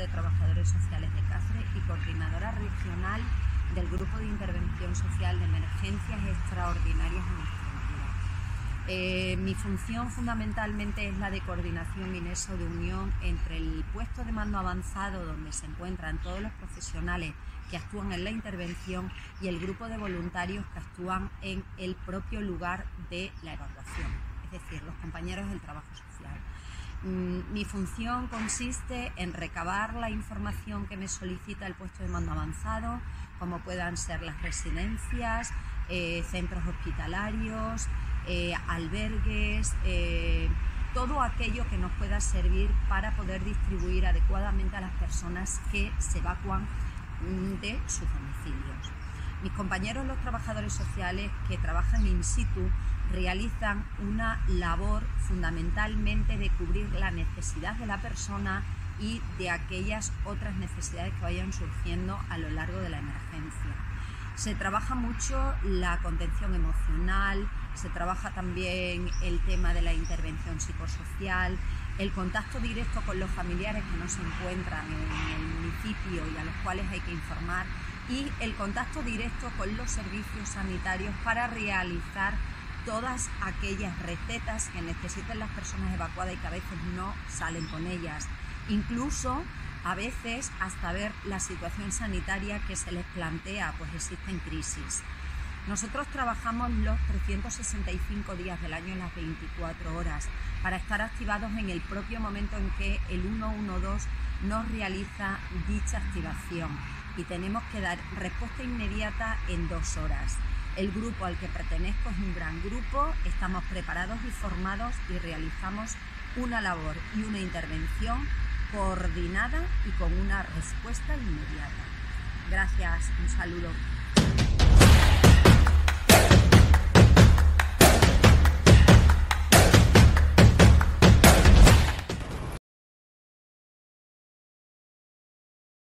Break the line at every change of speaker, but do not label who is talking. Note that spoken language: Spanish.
de Trabajadores Sociales de Cáceres y coordinadora regional del Grupo de Intervención Social de Emergencias Extraordinarias en Extremadura. Mi función fundamentalmente es la de coordinación y nexo de unión entre el puesto de mando avanzado, donde se encuentran todos los profesionales que actúan en la intervención, y el grupo de voluntarios que actúan en el propio lugar de la evacuación, es decir, los compañeros del trabajo social. Mi función consiste en recabar la información que me solicita el puesto de mando avanzado, como puedan ser las residencias, centros hospitalarios, albergues, todo aquello que nos pueda servir para poder distribuir adecuadamente a las personas que se evacúan de sus domicilios. Mis compañeros, los trabajadores sociales que trabajan in situ, realizan una labor fundamentalmente de cubrir la necesidad de la persona y de aquellas otras necesidades que vayan surgiendo a lo largo de la emergencia. Se trabaja mucho la contención emocional, se trabaja también el tema de la intervención psicosocial, el contacto directo con los familiares que no se encuentran en el municipio y a los cuales hay que informar, y el contacto directo con los servicios sanitarios para realizar todas aquellas recetas que necesiten las personas evacuadas y que a veces no salen con ellas. Incluso a veces hasta ver la situación sanitaria que se les plantea, pues existen crisis. Nosotros trabajamos los 365 días del año en las 24 horas para estar activados en el propio momento en que el 112 nos realiza dicha activación, y tenemos que dar respuesta inmediata en 2 horas. El grupo al que pertenezco es un gran grupo, estamos preparados y formados y realizamos una labor y una intervención coordinada y con una respuesta inmediata. Gracias, un saludo.